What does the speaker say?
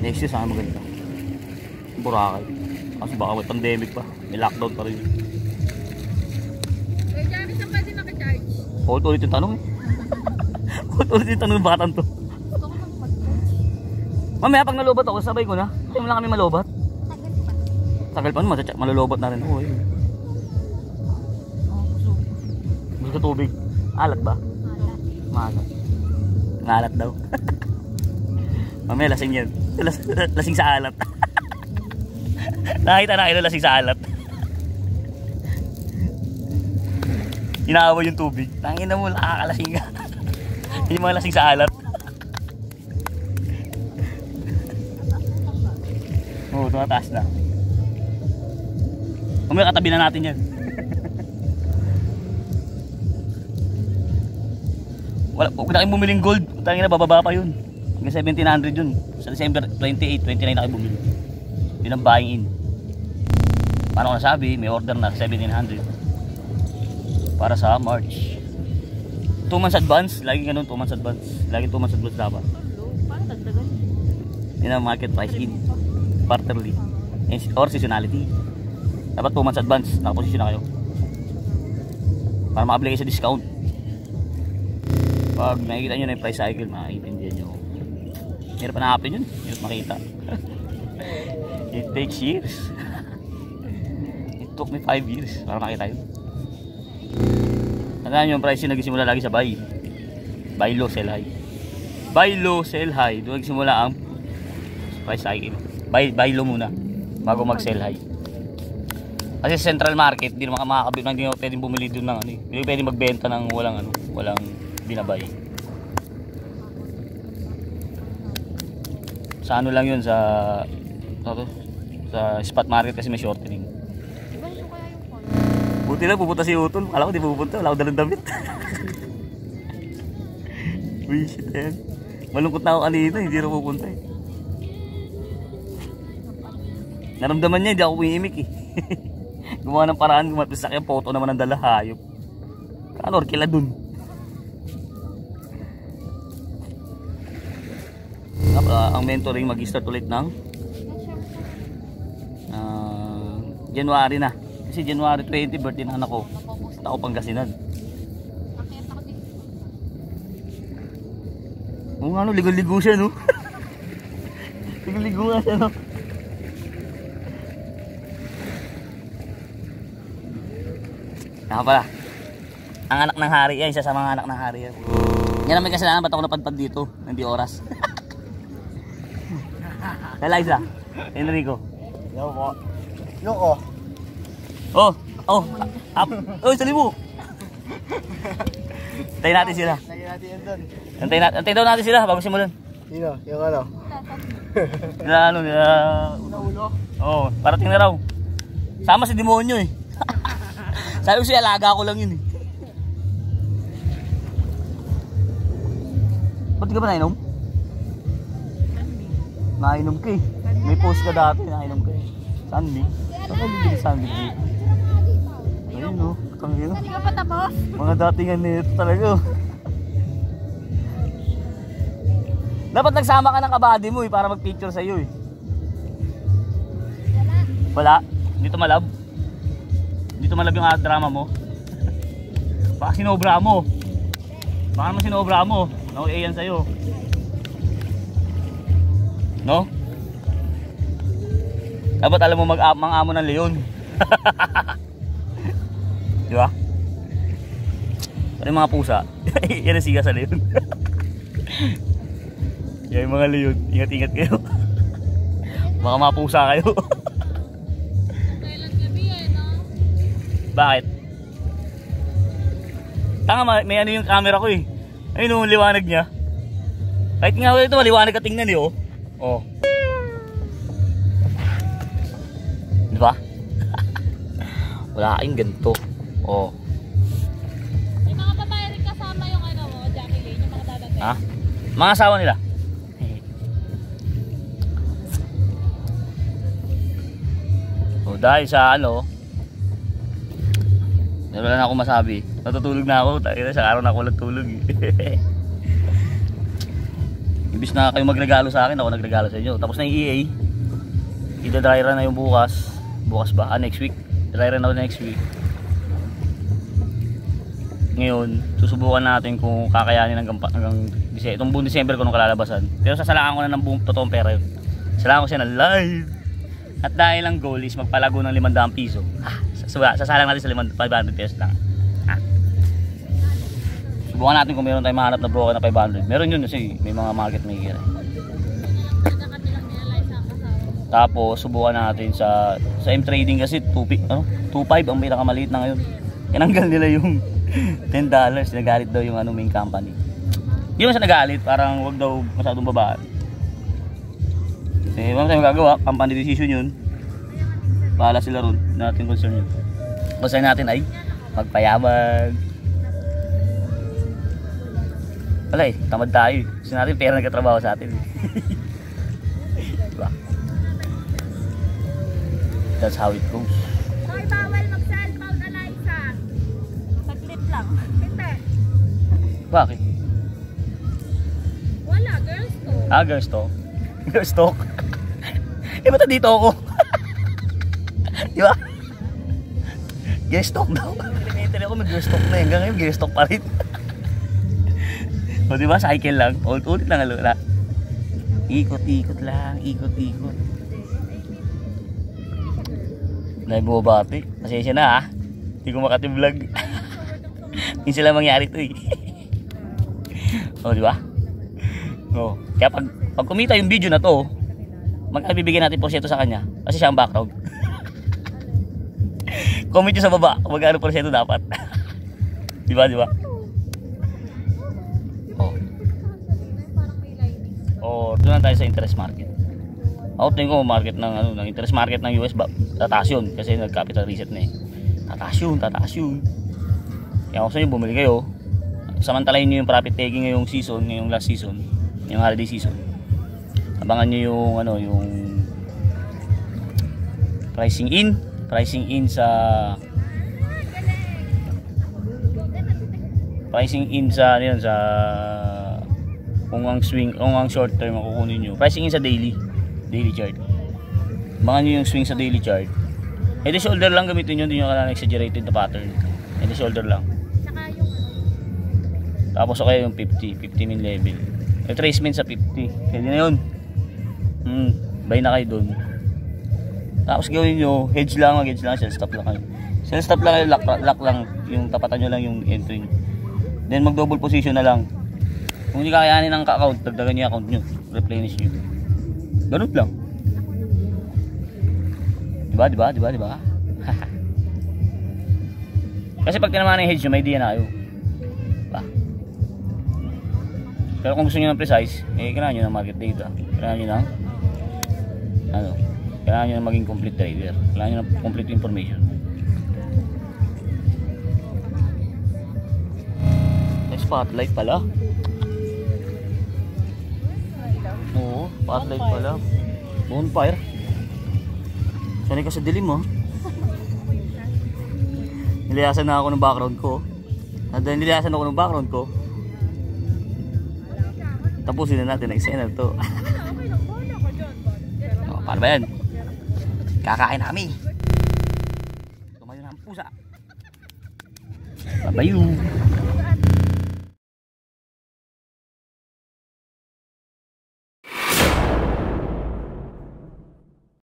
Next year sana maganda. Boracay. Kasi baka may pandemic pa. May lockdown pa rin. Kaya dyan, saan pwede naka-charge? Ulit yung tanong eh. Ulit yung tanong ng batang to. Gusto ko mag-charge. Mamaya pag nalubat ako, sabay ko na. Hindi mo lang kami malubat. Tagal pa. Tagal pa naman, malulubat na rin ako eh. Gusto ka tubig? Alat ba? Maalat. Ngalat daw. Mamaya lasing yan. Lasing sa alat. Nakita na kayo lasing sa alat. Inaawa yung tubig. Tangin na mo, nakakalasing ka. Hindi mga lasing sa alat. Oo, tumataas na. Mamaya katabi na natin yan. Huwag na kayong bumiling gold. Tangin na, bababa pa yun. Hanggang 1700 yun. Sa December 28, 29 na kayo bumili. Yun ang buying in. Paano ko nasabi, may order na 1700 para sa March. 2 months advance. Lagi ganun, 2 months advance. Lagi 2 months advance dapat. Parang dagdagan. Yun ang market price in. Quarterly. Or seasonality. Dapat 2 months advance. Nakaposisyon na kayo. Para ma-apply kayo sa discount. Pag nakikita nyo na yung price cycle, makakaintindihan nyo. Hirap na happen yun. Hirap makita. It takes years. It took me 5 years para makita yun. Tandaan nyo yung price yung nagsimula lagi sa buy. Buy low, sell high. Buy low, sell high. Doon nagsimula ang price cycle. Buy low muna bago mag sell high. Kasi sa central market, hindi naman makakabili, hindi naman pwedeng bumili doon ng ano. Hindi pwedeng magbenta ng walang binabay. Sa ano lang yun, sa spot market kasi may shortening. Iba nyo kaya yung phone? Buti lang pupunta si Utol. Akala ko di pupunta, wala ko dalang damit. Uy, shit yan. Malungkot na ako kanina, hindi na pupunta eh. Naramdaman niya, hindi ako umiimik eh. Gumawa ng paraan, gumapisak yung photo naman ng dala, hayop. Ano, orkila dun. Ang mentoring mag-start ulit ng January na. Kasi January 20, birthday ng anak ko. Punta ako Pangasinan. Nakita ko din. Oo nga no, ligo-ligo siya no. Ligo-ligo nga siya no. Saka pala, ang anak ng hari yan, isa sa mga anak ng hari yan. Yan ang may kasalanan, ba't ako napadpad dito? Hindi oras. Eliza, Enrico. Yoko. Yoko. Oh, up. Oh, sali mo. Antayin natin sila. Lagyan natin yan doon. Antayin daw natin sila bago simulan. Sino? Yung ano? Nila Ulo? oh, parating na raw. Sama si demonyo eh. Sabi ko siya, alaga ko lang yun eh. Ba't di ka ba nainom? Nainom ka eh. May post ka dati, nainom ka eh. Sandy? Saan ka bibili Sandy dito? Ayun o, tangin o. Hindi ka pa tapos? Mga datingan nito talaga o. Dapat nagsama ka ng kabady mo eh, para mag-picture sa'yo eh. Wala? Dito malab? Dito malab yung drama mo? Baka sinobra mo. Baka naman sinobra mo. No-A yan sa'yo. No? Dapat alam mo mang-amo ng leon. Di ba? Pero yung mga pusa, yan ang siga sa leon. Yan yung mga leon, ingat-ingat kayo. Baka mga pusa kayo. Kailan gabi eh, no? Bakit? Tanga, may ano yung camera ko eh. Ayun yung liwanag niya. Kahit nga ito, maliwanag ka tingnan eh oh. Oh. Di ba? Wala kayong ganito. Oh. May mga babae rin kasama yung ano mo, Jacqueline, yung mga dadating. Ha? Mga asawa nila. Oh, dahil sa ano, wala na akong masabi. Natutulog na ako. Sa araw na ako nagtulog eh. Imbis na kayo magregalo sa akin, ako nagregalo sa inyo. Tapos na yung EA. Ida-dry run na yung bukas. Bukas ba? Next week. Dry run na next week. Ngayon, susubukan natin kung kakayanin hanggang itong buong December ko nung kalalabasan. Pero sasalangan ko na ng buong totoong pera yun. Sasalangan ko siya ng live. At dahil ang goal is magpalago ng 500 piso. Sasalang natin sa 500 pesos lang. Subukan natin kung meron tayong mahanap na broker na 500. Meron yun kasi may mga market maker. Tapos subukan natin sa M-Trading kasi 2.5 ang pinakamaliit na ngayon. Tinanggal nila yung $10. Nagalit daw yung main company. Hindi mo siya nagalit, parang wag daw masyadong babaan. Eh, wala tayong magagawa, company decision yun. Bahala sila ron, natin concern yun. Basta natin ay magpayabag. Wala eh, tamad tayo. Gusto natin pera nagkatrabaho sa atin. Diba? That's how it goes. Hoy, bawal mag-cellphone, Eliza. Saglit lang. Hindi. Bakit? Wala, girls to. Girls talk. Girls talk. Eh, ba't dito ako? Di ba? Girls talk daw. Elementary ako, may girls talk na. Hanggang ngayon, girls talk pa rin. O, di ba? Cycle lang. Ulit lang, alula. Ikot-ikot lang. Ikot-ikot. Dahil bumabati. Pasensya na, ha? Hindi ko makati-vlog. Hindi sila mangyari ito, eh. O, di ba? O, kaya pag kumita yung video na to, magbibigyan natin porsyento sa kanya kasi siya ang background. Comment nyo sa baba kung magkano porsyento dapat. Diba, diba? Oh, doon tayo sa interest market. Ako tingin ko market ng ng interest market ng US tataas yun kasi nag-capital reset na eh. Tataas yun. Kaya kung gusto nyo bumili kayo, samantalahin nyo yung profit taking ngayong season, ngayong last season, yung holiday season. Abangan nyo yung yung pricing in sa kung ang swing, kung ang short term makukunin nyo. Pricing in sa daily chart. Abangan nyo yung swing sa daily chart. Head and shoulder lang gamitin nyo, hindi nyo kailangan exaggerated na pattern. Head and shoulder lang. Tapos okay yung 50 min level. Retracement sa 50. Pwede na yun. Buy na kayo dun. Tapos gawin nyo, hedge lang, sell stop lang kayo. Sell stop lang kayo, lock lang. Yung tapatan nyo lang yung entry nyo. Then mag double position na lang. Kung hindi kakayanin ng account, dagdagan nyo yung account nyo. Replenish nyo. Ganun lang. Diba? Kasi pag tinamaan ng hedge nyo, may idea na kayo. Diba? Pero kung gusto nyo ng precise, kailangan nyo ng market data. Kailangan nyo ng kailangan nyo ng maging complete trader. Kailangan nyo ng complete information. May spotlight pala. Oo, spotlight pala. Bonfire. Sanay ka sa dilim, oh. Niliyasan na ako ng background ko. Dahil niliyasan ako ng background ko, tapusin na natin ang eksena to. Oh, paano ba yan? Kakain na kami. Tumayo na ang pusa. Babayu.